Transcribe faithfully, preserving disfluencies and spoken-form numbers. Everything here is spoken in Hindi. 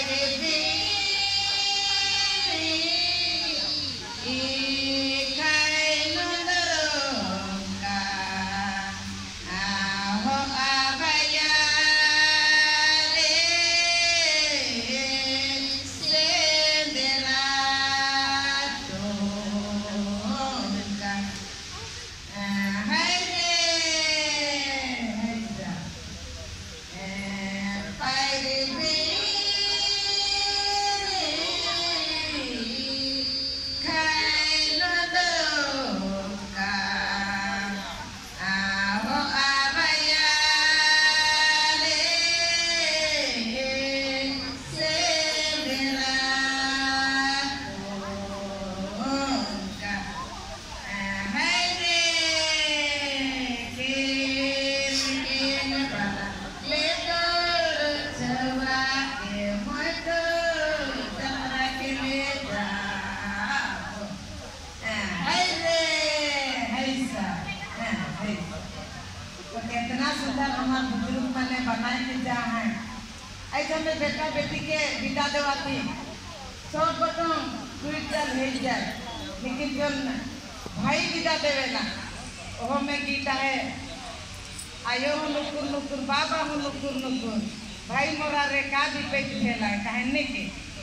कितना सुंदर हमारे बुजुर्ग मैंने बनाए के जा है ऐसा में बेटा बेटी के विदा देवाती सब बटन ट्विटर भेज जाए लेकिन जो भाई विदा देवेला वो में गीता है आयो नुकुर नुकुर बाबा हूँ नुकुर नुकुर भाई मोरा रे का भी पेट खेला है कहने के